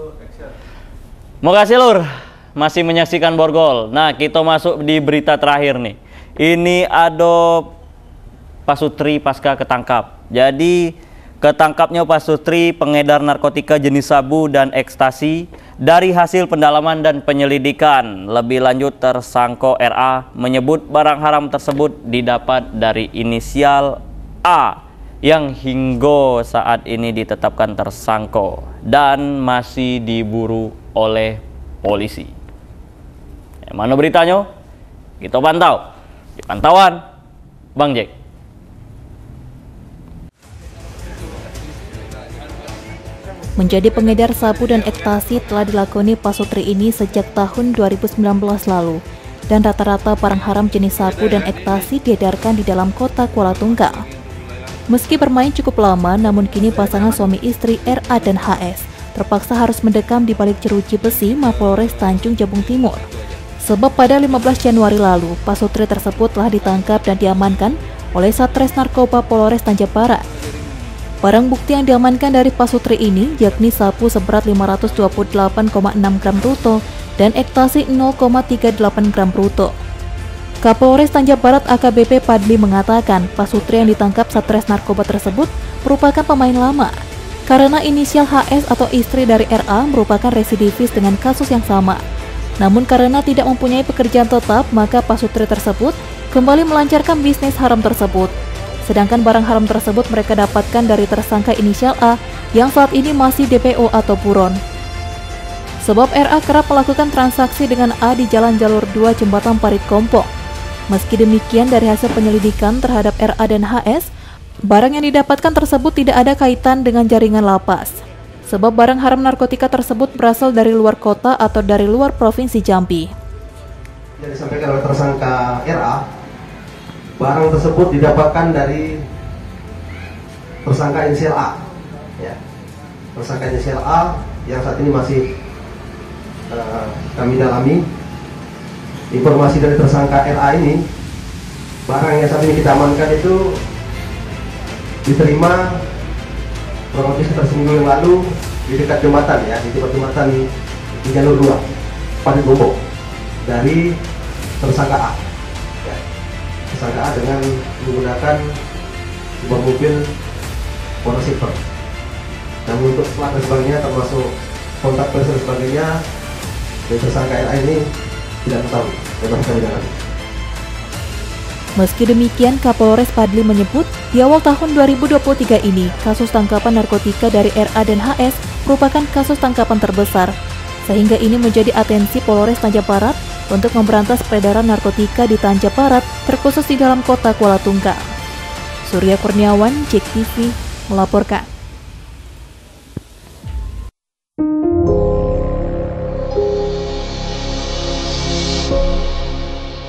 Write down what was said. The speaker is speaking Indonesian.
Makasih Lur, masih menyaksikan Borgol. Nah, kita masuk di berita terakhir nih. Ini ada Pasutri pasca ketangkap. Jadi ketangkapnya Pasutri pengedar narkotika jenis sabu dan ekstasi dari hasil pendalaman dan penyelidikan. Lebih lanjut, tersangka RA menyebut barang haram tersebut didapat dari inisial A yang hingga saat ini ditetapkan tersangka dan masih diburu oleh polisi. Mana beritanya? Kita pantau di pantauan Bang Jack. Menjadi pengedar sabu dan ekstasi telah dilakoni Pasutri ini sejak tahun 2019 lalu, dan rata-rata barang haram jenis sabu dan ekstasi diedarkan di dalam kota Kuala Tunggal. Meski bermain cukup lama, namun kini pasangan suami istri RA dan HS terpaksa harus mendekam di balik jeruji besi Mapolres Tanjung Jabung Timur. Sebab pada 15 Januari lalu, Pasutri tersebut telah ditangkap dan diamankan oleh Satres Narkoba Polres Tanjab Barat. Barang bukti yang diamankan dari Pasutri ini yakni sabu seberat 528,6 gram bruto dan ekstasi 0,38 gram bruto. Kapolres Tanjab Barat AKBP Padli mengatakan Pasutri yang ditangkap Satres Narkoba tersebut merupakan pemain lama karena inisial HS atau istri dari RA merupakan residivis dengan kasus yang sama. Namun karena tidak mempunyai pekerjaan tetap, maka Pasutri tersebut kembali melancarkan bisnis haram tersebut. Sedangkan barang haram tersebut mereka dapatkan dari tersangka inisial A yang saat ini masih DPO atau buron. Sebab RA kerap melakukan transaksi dengan A di Jalan Jalur 2 Jembatan Parit Kompong. Meski demikian, dari hasil penyelidikan terhadap RA dan HS, barang yang didapatkan tersebut tidak ada kaitan dengan jaringan lapas. Sebab barang haram narkotika tersebut berasal dari luar kota atau dari luar provinsi Jambi. Yang disampaikan oleh tersangka RA, barang tersebut didapatkan dari tersangka inisial A. Ya. Tersangka inisial A yang saat ini masih kami dalami. Informasi dari tersangka RA ini, barang yang saat ini kita amankan itu diterima kurang lebih sekitar seminggu yang lalu di dekat jembatan, ya, di dekat jembatan di Jalur 2 Parit Kompong dari tersangka A. Ya. Tersangka A dengan menggunakan sebuah mobil Honda Silver. Namun untuk plat dan sebagainya, termasuk kontak person dan sebagainya, dari tersangka RA ini tidak ketahui. Meski demikian, Kapolres Padli menyebut di awal tahun 2023 ini, kasus tangkapan narkotika dari RA dan HS merupakan kasus tangkapan terbesar, sehingga ini menjadi atensi Polres Tanjab Barat untuk memberantas peredaran narkotika di Tanjab Barat, terkhusus di dalam kota Kuala Tunggal. Surya Kurniawan, JEK TV, melaporkan.